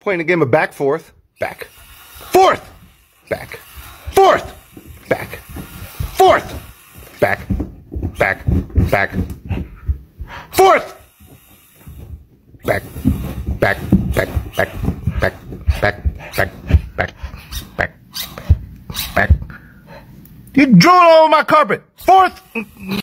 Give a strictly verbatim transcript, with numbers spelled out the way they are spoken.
Playing a game of back, forth, back, forth, back, forth, back, forth, back, back, back, forth, back, back, back, back, back, back, back, back, back, back. You drew it all over my carpet. Forth.